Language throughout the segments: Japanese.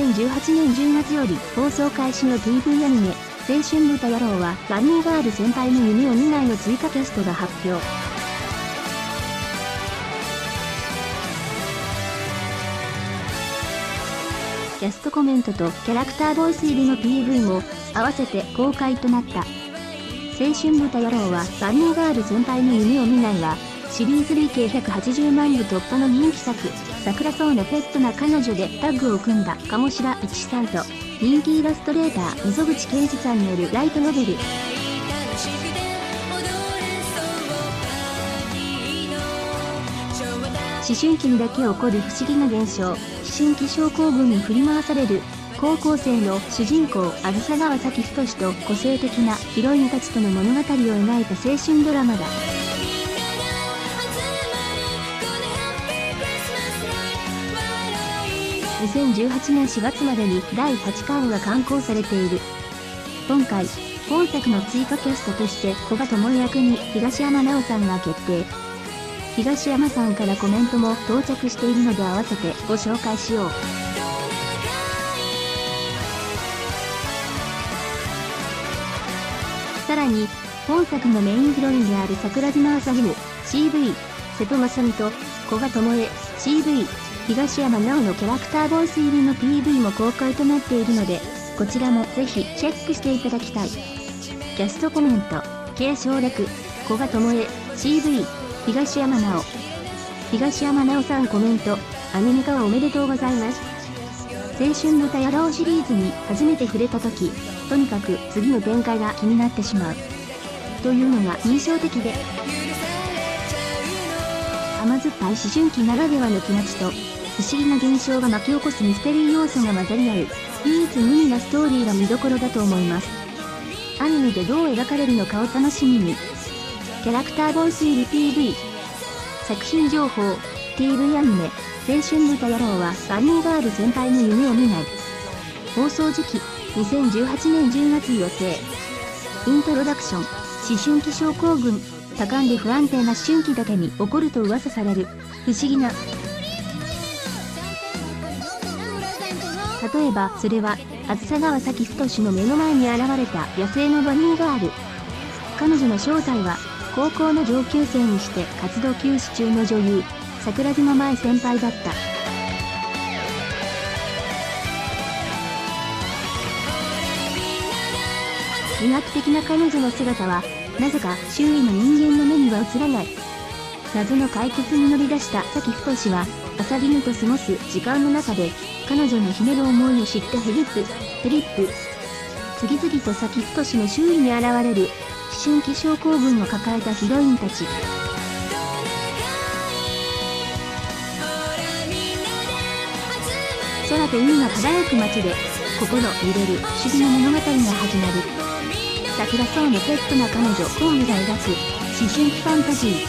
2018年10月より放送開始の TV アニメ、青春豚野郎はバニーガール先輩の夢を見ないの追加キャストが発表。キャストコメントとキャラクターボイス入りの PV も合わせて公開となった。青春豚野郎はバニーガール先輩の夢を見ないは、シリーズ累計180万部突破の人気作、桜そうなペットな彼女でタッグを組んだ鴨志田一さんと、人気イラストレーター溝口健二さんによるライトノベル。思春期にだけ起こる不思議な現象、思春期症候群に振り回される、高校生の主人公、あずさ川崎太と個性的なヒロインたちとの物語を描いた青春ドラマだ。2018年4月までに第8巻が刊行されている。今回、本作の追加キャストとして古賀智役に東山奈緒さんが決定。東山さんからコメントも到着しているので合わせてご紹介しよう。さらに、本作のメインヒロインである桜島朝日の CV、瀬戸正美と古賀智恵 CV、東山奈緒のキャラクターボイス入りの PV も公開となっているので、こちらもぜひチェックしていただきたい。キャストコメント、継承略、古賀智恵 CV、東山奈緒。東山奈緒さんコメント、アニメ化はおめでとうございます。青春豚野郎シリーズに初めて触れた時、とにかく次の展開が気になってしまう。というのが印象的で。甘酸っぱい思春期ならではの気持ちと、不思議な現象が巻き起こすミステリー要素が混ざり合う、唯一無二なストーリーが見どころだと思います。アニメでどう描かれるのかを楽しみに。キャラクターボイス入り PV。作品情報、TV アニメ、青春豚野郎はバニーガール先輩の夢を見ない。放送時期、2018年10月予定。イントロダクション、思春期症候群、多感で不安定な思春期だけに起こると噂される、不思議な。例えばそれは、あずさ川崎太の目の前に現れた野生のバニーガール。彼女の正体は、高校の上級生にして活動休止中の女優、桜島舞先輩だった。医学的な彼女の姿は、なぜか周囲の人間の目には映らない。謎の解決に乗り出した崎太は、アサリヌと過ごす時間の中で、彼女の秘める思いを知ったヘリップ。次々と崎太の周囲に現れる、思春期症候群を抱えたヒロインたち。空と海が輝く街で、心揺れる不思議な物語が始まる。桜そうなペットな彼女コウミが描く思春期ファンタジー。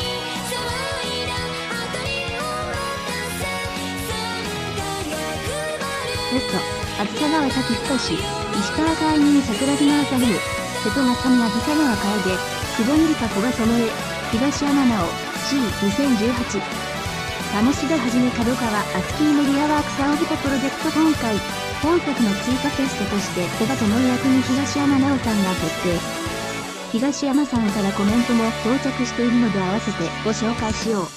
ゲスト、あずさ川崎太、石川海人桜島朝日、瀬戸正美あずさ川楓、久保ゆりか古賀智恵、東山奈緒、C2018。鴨志田はじめ角川アスキーメディアワークス青豚プロジェクト今回、本作の追加キャストとして古賀智恵役に東山奈緒さんが決定。東山さんからコメントも到着しているので合わせてご紹介しよう。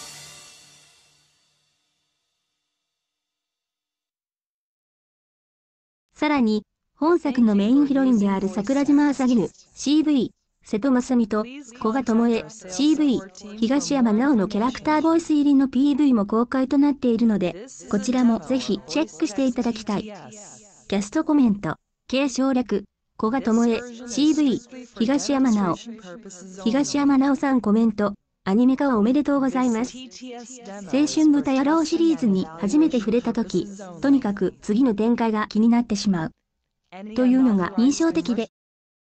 さらに、本作のメインヒロインである桜島朝日、CV、瀬戸正美と古賀智恵、CV、東山奈緒のキャラクターボイス入りの PV も公開となっているので、こちらもぜひチェックしていただきたい。キャストコメント、継承略、古賀智恵、CV、東山奈緒。東山奈緒さんコメント、アニメ化はおめでとうございます。青春豚野郎シリーズに初めて触れた時、とにかく次の展開が気になってしまう。というのが印象的で。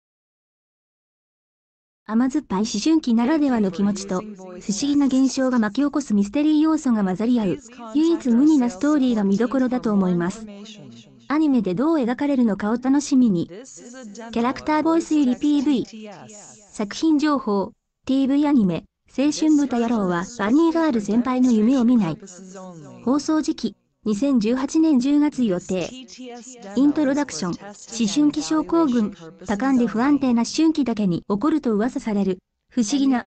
甘酸っぱい思春期ならではの気持ちと、不思議な現象が巻き起こすミステリー要素が混ざり合う、唯一無二なストーリーが見どころだと思います。アニメでどう描かれるのかを楽しみに。キャラクターボイス入り PV。作品情報、TV アニメ、青春豚野郎はバニーガール先輩の夢を見ない。放送時期、 2018年10月予定。イントロダクション、思春期症候群、多感で不安定な思春期だけに起こると噂される、不思議な。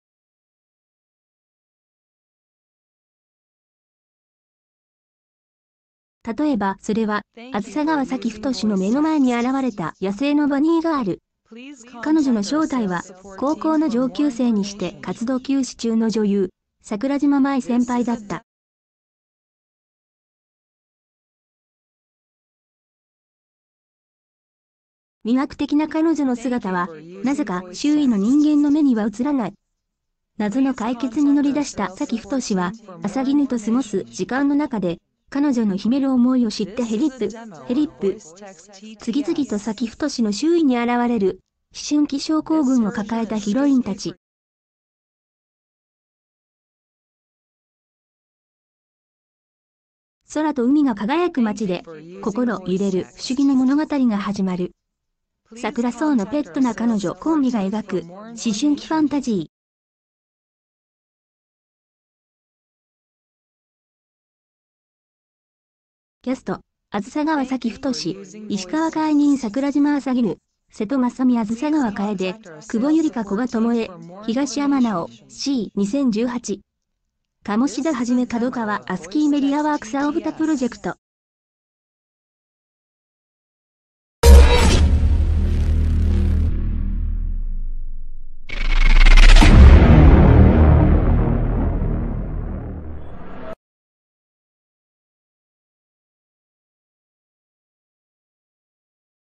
例えば、それは、あずさ川崎太の目の前に現れた野生のバニーガール。彼女の正体は、高校の上級生にして活動休止中の女優、桜島舞先輩だった。魅惑的な彼女の姿は、なぜか周囲の人間の目には映らない。謎の解決に乗り出した崎太は、朝絹と過ごす時間の中で、彼女の秘める思いを知ってヘリップ。次々と崎太の周囲に現れる、思春期症候群を抱えたヒロインたち。空と海が輝く街で、心揺れる不思議な物語が始まる。桜草のペットな彼女コンビが描く、思春期ファンタジー。キャスト、あずさ川崎太、石川海人桜島朝絹、瀬戸正美あずさ川楓、久保ゆりか古賀智恵、東山直、C2018。鴨志田はじめ角川アスキーメディアワークスアオブタプロジェクト。